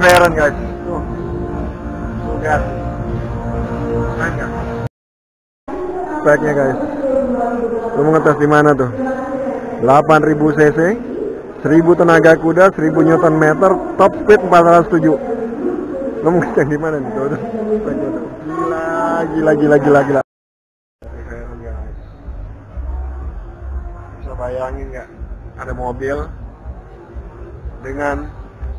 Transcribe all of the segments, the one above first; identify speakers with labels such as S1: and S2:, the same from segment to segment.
S1: McLaren guys. Tuh guys, speknya guys. Lu mau ngetes di mana tuh? 8000 cc, 1000 tenaga kuda, 1000 Newton meter, top speed 407. Lu mau ngecek di mana nih? Tuh, speknya tuh. Gila. Bisa bayangin nggak? Ada mobil dengan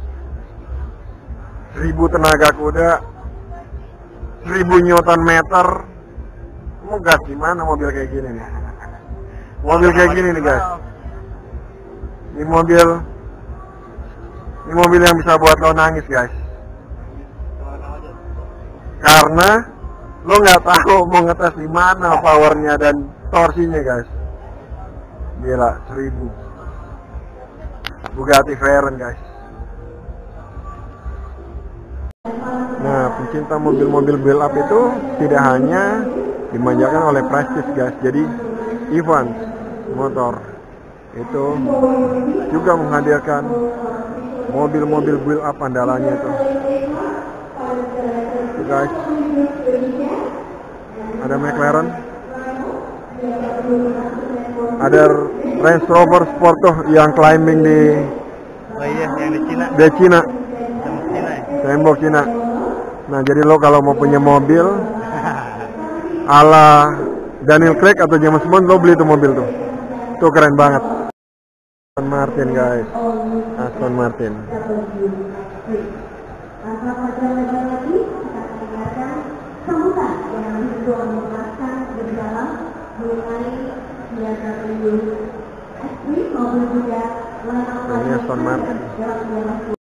S1: 1000 tenaga kuda, 1000 Newton meter. Mau gas gimana mobil kayak gini nih? Mobil kayak gini nih guys. Ini mobil yang bisa buat lo nangis guys. Karena lo nggak tahu mau ngetes di mana powernya dan torsinya guys. Gila, 1000. Bugatti Veyron guys. Nah, pencinta mobil-mobil build up itu tidak hanya dimanjakan oleh prestis guys. Jadi Evans Motor itu juga menghadirkan mobil-mobil build up andalannya itu. Tuh guys, ada McLaren, ada Range Rover Sport tuh yang climbing di
S2: yang di Cina.
S1: Di Cina.
S2: Tembok Cina ya?
S1: Tembok Cina. Nah, jadi lo kalau mau punya mobil ala Daniel Craig atau James Bond, lo beli tuh mobil tuh. Tuh keren banget. Aston Martin guys. Aston Martin. Ini Aston Martin.